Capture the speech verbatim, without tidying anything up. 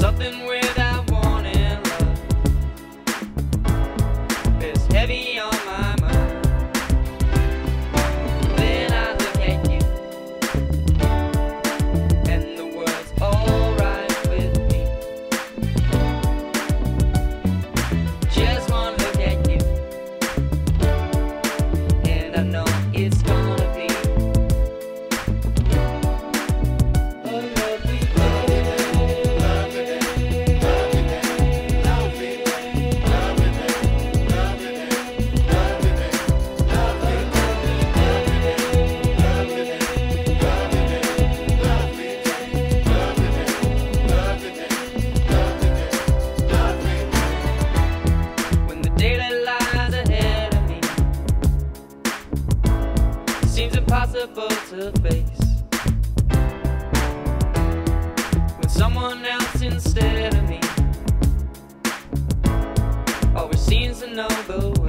something without warning, love is heavy on my mind. Then I look at you, and the world's alright with me. Just one look at you, and I know it's gonna be a lovely day. When the day that lies ahead of me seems impossible to face, when someone else instead of me always seems to know the way.